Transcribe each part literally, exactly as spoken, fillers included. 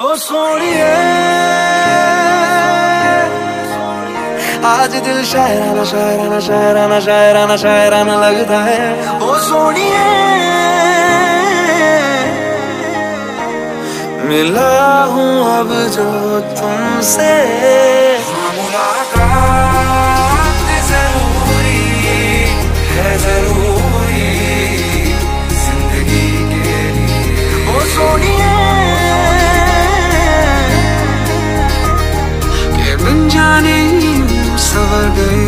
ओ सोनिए आज दिल शायराना शायराना शायराना शायराना शायराना लगता है। ओ सोनिए मिला हूँ अब जो तुमसे, मुलाकात जरूरी है, जरूरी जिंदगी के लिए। ओ सोनिए के बिन जाने सवर गए।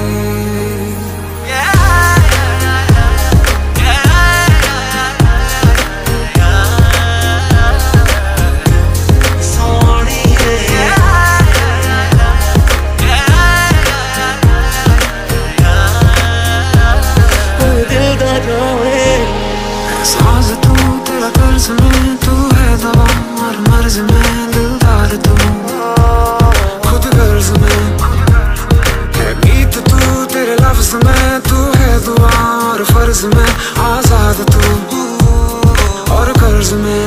साज तू तेरा कर्ज में, तू है दवा और मर्ज में, दिलदार तू खुद गर्ज में है, गीत तू तेरे लफ्ज में, तू है दुआ और फर्ज में, आजाद तू और कर्ज में।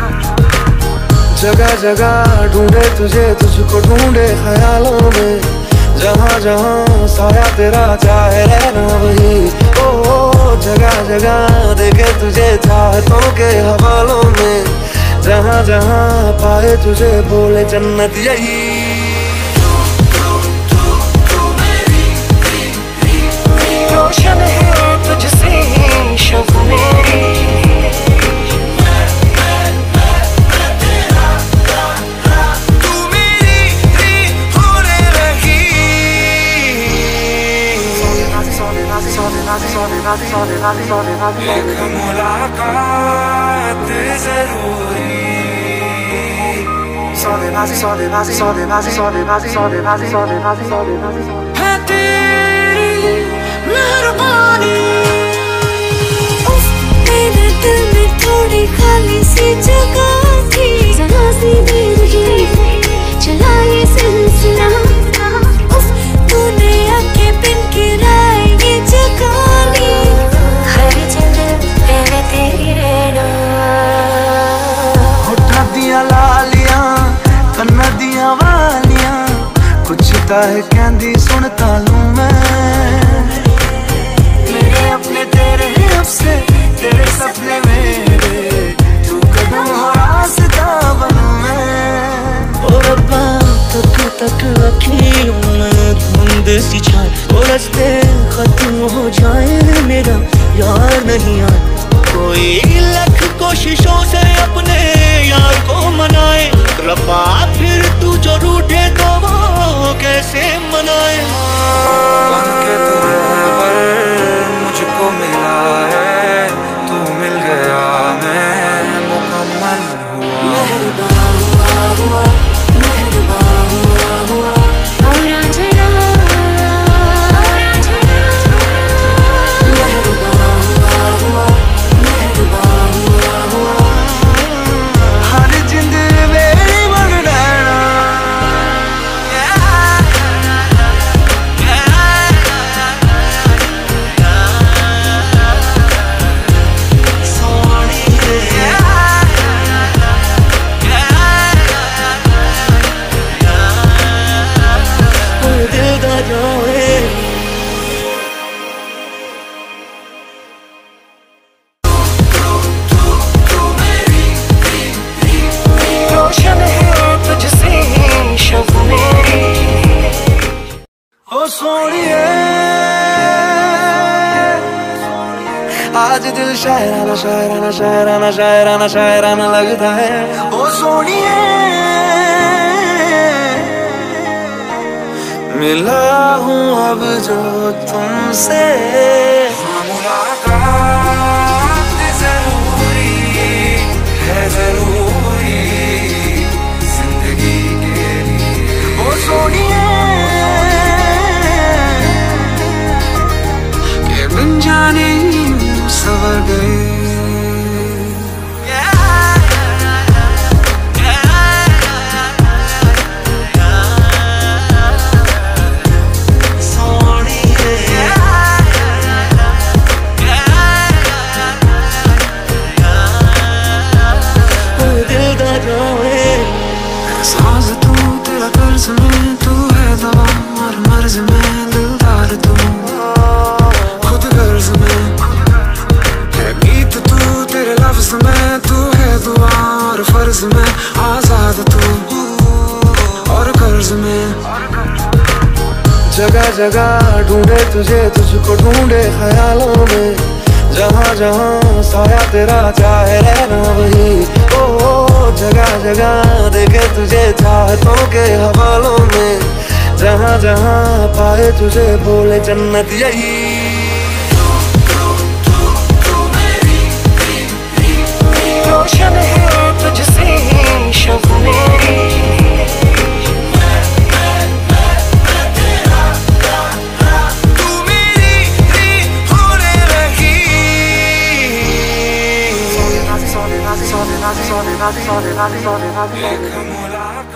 जगह जगह ढूंढे तुझे, तुझको ढूंढे ख्यालों में, जहाँ जहाँ साया तेरा चाहे रहना वही। ओ जगह जगह देखे तुझे चाहतों के हवालों में, जहाँ जहाँ पाए तुझे बोले जन्नत यही। रोशन है तुझसे शब मेरी, एक मुलाकात जरूरी है, तेरी मेहरबानी। मेरे दिल में थोड़ी खाली सी जगह थी, जहाँ सी देर है चला ये सिलसिला। तूने आके बिन किराए ये जगह ली, हर जगह तेरे तेरे होठा दियां लालियां कन्ना दियां वालियां, कुछ ताहे कहंदी सुनता लूं मैं। मेरे अपने तेरे आपसे, तेरे सपने मेरे, तू कदम हो रास्ता बनूं मैं। ओ रब्बा तक तक अखियों में धुंध सी छाए, ओ रास्ते खत्म हो जाए मेरा यार नहीं आए। कोई लख कोशिशों से अपने यार को मनाए, रब्बा फिर तू जो रूठे तो वो कैसे मनाए। बन के तू रहबर मुझको मिला है, तू मिल गया मैं मुकम्मल हुआ। मेहरबान हुआ हुआ, मेहरबान हुआ हुआ, और आजना और आजना। मेहरबान हुआ हुआ, मेहरबान हुआ हुआ, हर जिंद मेरी बन रहना। रोशन है तुझसे शब मेरी। ओ सोनिए आज दिल शायराना शायराना शायराना शायराना शायराना लगता है। ओ सोनिए मिला हूँ अब जो तुमसे, मुलाकात जरूरी है, जरूरी जिंदगी के लिए। ओ सोनिए के बिन जाने सवर गए। साज तू तेरा कर्ज में, तू है दवा और मर्ज में, दिलदार तू खुद गर्ज में है गीत तू तेरे लफ्ज में, तू है दुआ और फर्ज में, आजाद तू और कर्ज में। जगह जगह ढूंढे तुझे, तुझको ढूंढे ख्यालों में, जहाँ जहाँ साया तेरा चाहे रहना वही। ओ, ओ जगह जगह देखे तुझे चाहतों के हवालों में, जहाँ जहाँ पाए तुझे बोले जन्नत यही। रोशन है तुझसे शब मेरी, एक मुलाकात